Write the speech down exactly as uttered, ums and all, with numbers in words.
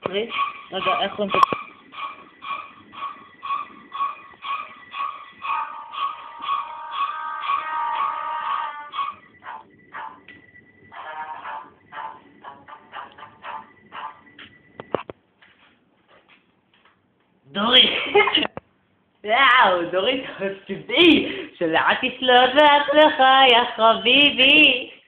תקריא. רגע, איך קוראים את זה? דורית! וואו, דורית, טבעי, שלעתי שלו בהצלחה, יא חביבי!